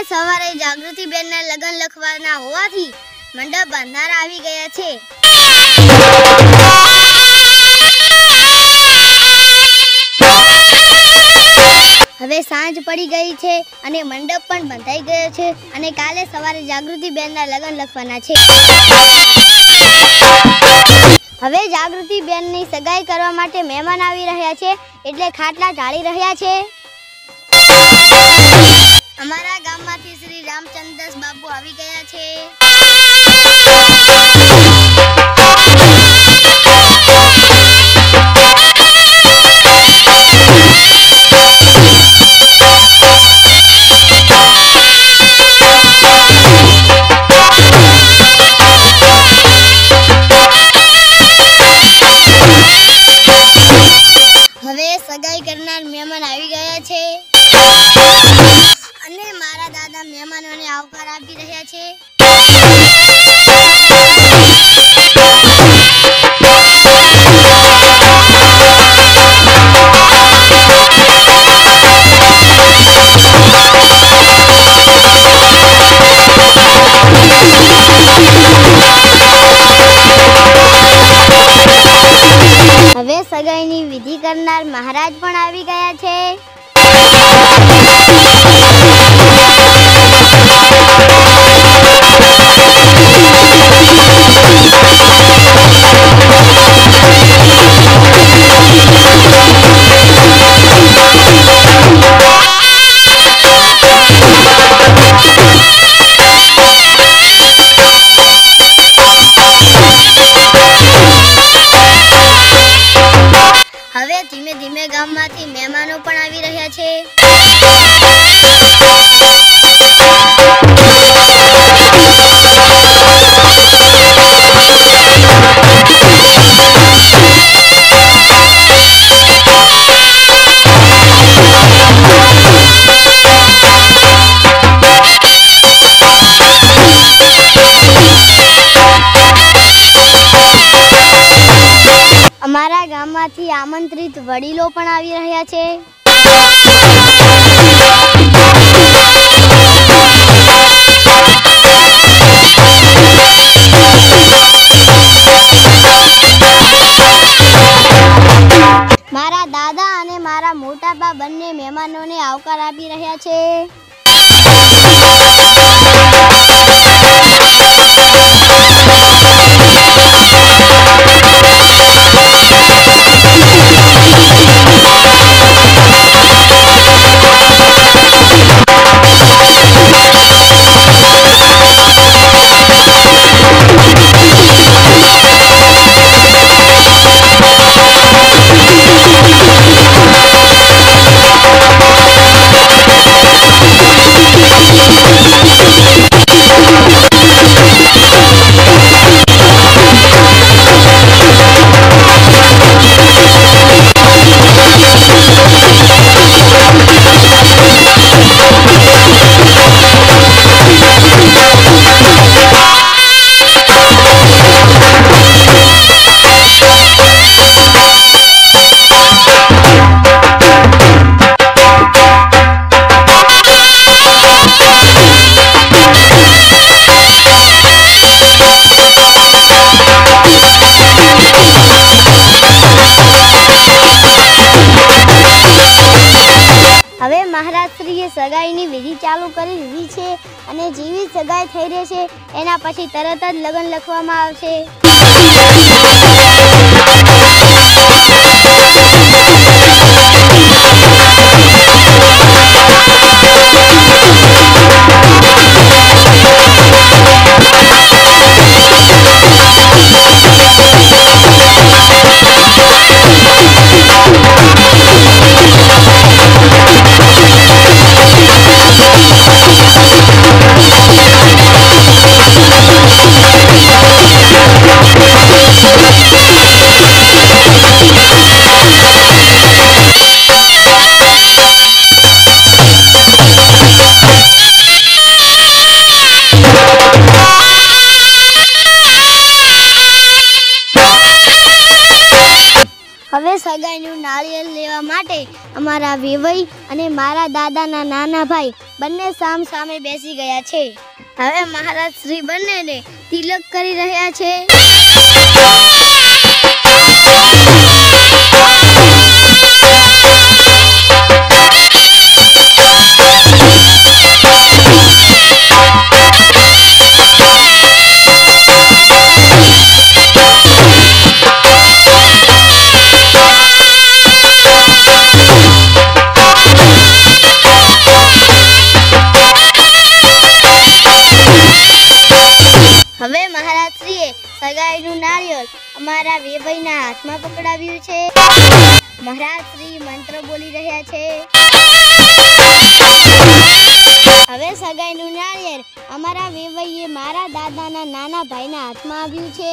સવારે જાગૃતિબેનના લગ્ન લખવાના હોવાથી મંડપ બાંધનાર આવી ગયા છે। હવે સાંજ પડી ગઈ છે અને મંડપ પણ બંધાઈ ગયો છે અને કાલે સવારે જાગૃતિબેનના લગ્ન લખવાના છે। હવે જાગૃતિબેનની સગાઈ કરવા માટે મહેમાન આવી રહ્યા છે એટલે ખાટલા ઢાળી રહ્યા છે। અમારા ગામમાંથી શ્રી રામચંદ્રદાસ બાપુ આવી ગયા છે। હવે સગાઈ કરનાર મહેમાન આવી ગયા છે અને મારા દાદા મહેમાનોને આવકાર આપી રહ્યા છે। હવે સગાઈની વિધિ કરનાર મહારાજ પણ આવી ગયા છે। હવે ધીમે ધીમે ગામમાંથી મહેમાનો પણ આવી રહ્યા છે। અમારા ગામમાંથી આમંત્રિત વડીલો પણ આવી રહ્યા છે। મારા દાદા અને મારા મોટા બા બંને મહેમાનોને આવકાર આપી રહ્યા છે। હવે મહારાજશ્રીએ સગાઈની વિધિ ચાલુ કરી દીધી છે અને જેવી સગાઈ થઈ રહી છે એના પછી તરત જ લગ્ન લખવામાં આવશે। અમારા વેવાઈ અને મારા દાદાના નાના ભાઈ બંને સામ સામે બેસી ગયા છે. હવે મહારાજ શ્રી બંનેને તિલક કરી રહ્યા છે. હવે મહારાજશ્રીએ સગાઈનું નારિયેળ અમારા વેવાઈના હાથમાં પકડાવ્યું છે. મહારાજશ્રી મંત્ર બોલી રહ્યા છે. હવે સગાઈનું નારિયેળ અમારા વેવાઈએ મારા દાદાના નાના ભાઈના હાથમાં આવ્યું છે.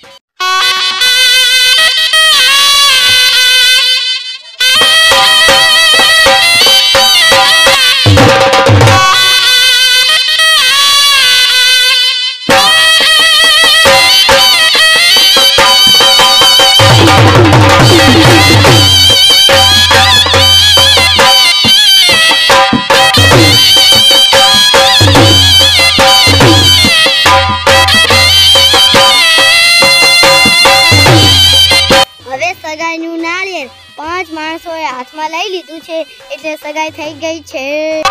સગાઈનું નાળિયેર 5 માણસોએ હાથમાં લઈ લીધું છે એટલે સગાઈ થઈ ગઈ છે.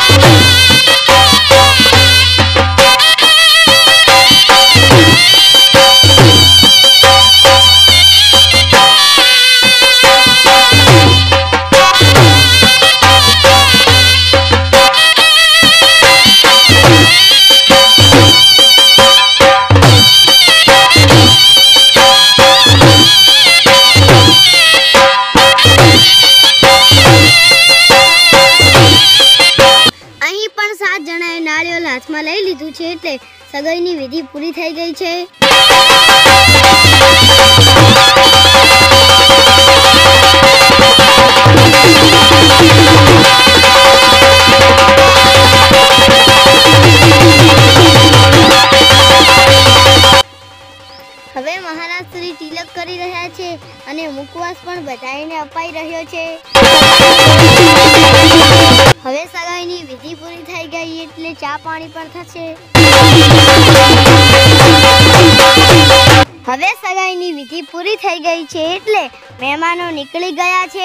હાથમાં લઈ લીધું છે એટલે સગાઈની વિધિ પૂરી થઈ ગઈ છે. હવે મહારાજ શ્રી તિલક કરી રહ્યા છે અને મુખવાસ પણ બધાઈને અપાઈ રહ્યો છે. હવે સગાઈની વિધિ પૂરી થઈ ગઈ એટલે ચા પાણી પણ થશે. હવે સગાઈની વિધિ પૂરી થઈ ગઈ છે એટલે મહેમાનો નીકળી ગયા છે.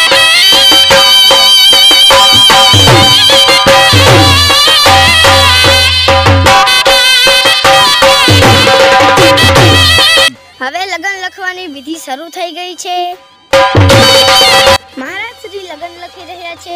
હવે લગ્ન લખવાની વિધિ શરૂ થઈ ગઈ છે. મહારાજ શ્રી લગ્ન લખી રહ્યા છે.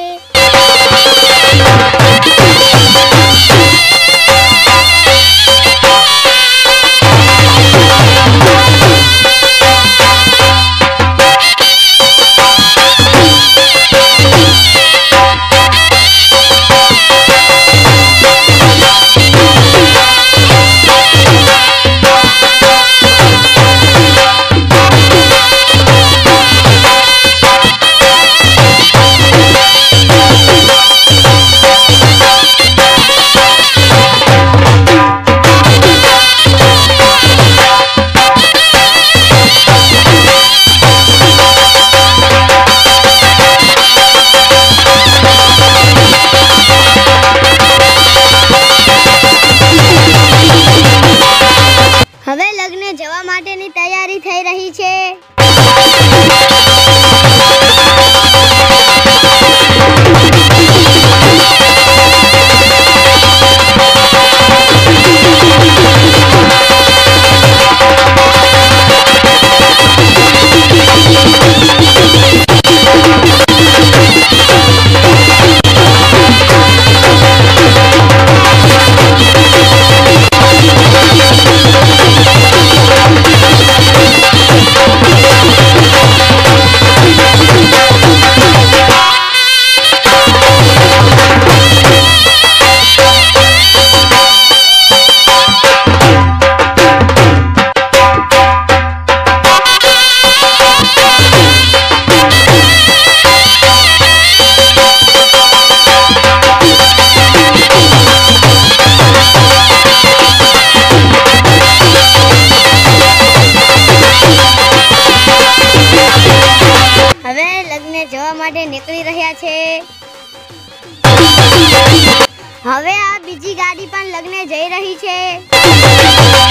હવે આ બીજી ગાડી પણ લગ્ને જઈ રહી છે.